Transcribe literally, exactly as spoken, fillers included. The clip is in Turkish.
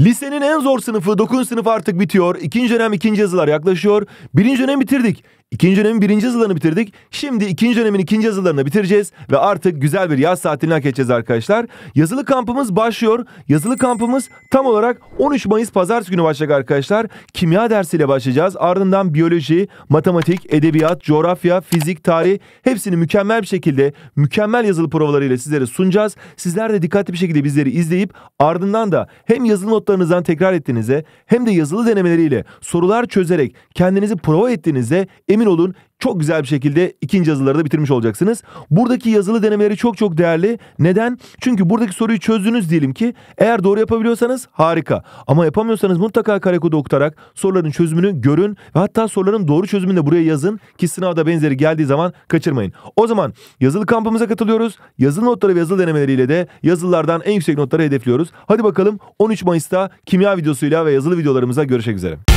Lisenin en zor sınıfı dokuzuncu sınıf artık bitiyor. İkinci dönem ikinci yazılar yaklaşıyor. Birinci dönem bitirdik. İkinci dönemin birinci yazılarını bitirdik. Şimdi ikinci dönemin ikinci yazılarını bitireceğiz. Ve artık güzel bir yaz tatilini hak edeceğiz arkadaşlar. Yazılı kampımız başlıyor. Yazılı kampımız tam olarak on üç Mayıs Pazartesi günü başlayacak arkadaşlar. Kimya dersiyle başlayacağız. Ardından biyoloji, matematik, edebiyat, coğrafya, fizik, tarih hepsini mükemmel bir şekilde mükemmel yazılı provalarıyla sizlere sunacağız. Sizler de dikkatli bir şekilde bizleri izleyip ardından da hem yazılı notlarınızdan tekrar ettiğinizde hem de yazılı denemeleriyle sorular çözerek kendinizi prova ettiğinizde emin olun çok güzel bir şekilde ikinci yazıları da bitirmiş olacaksınız. Buradaki yazılı denemeleri çok çok değerli. Neden? Çünkü buradaki soruyu çözdünüz diyelim ki. Eğer doğru yapabiliyorsanız harika. Ama yapamıyorsanız mutlaka karekodu okutarak soruların çözümünü görün ve hatta soruların doğru çözümünü de buraya yazın ki sınavda benzeri geldiği zaman kaçırmayın. O zaman yazılı kampımıza katılıyoruz. Yazılı notları ve yazılı denemeleriyle de yazılılardan en yüksek notları hedefliyoruz. Hadi bakalım on üç Mayıs'ta kimya videosuyla ve yazılı videolarımıza görüşmek üzere.